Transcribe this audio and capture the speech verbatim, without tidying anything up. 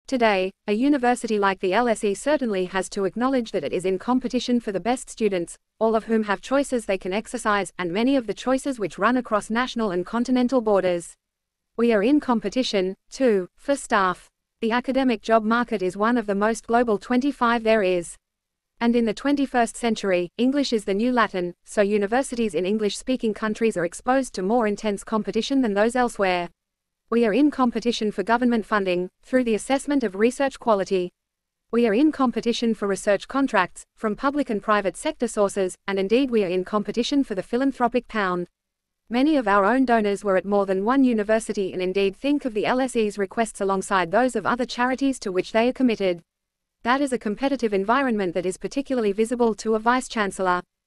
Today, a university like the L S E certainly has to acknowledge that it is in competition for the best students, all of whom have choices they can exercise, and many of the choices which run across national and continental borders. We are in competition, too, for staff. The academic job market is one of the most global twenty-five there is. And in the twenty-first century, English is the new Latin, so universities in English-speaking countries are exposed to more intense competition than those elsewhere. We are in competition for government funding, through the assessment of research quality. We are in competition for research contracts, from public and private sector sources, and indeed we are in competition for the philanthropic pound. Many of our own donors were at more than one university and indeed think of the L S E's requests alongside those of other charities to which they are committed. That is a competitive environment that is particularly visible to a vice-chancellor.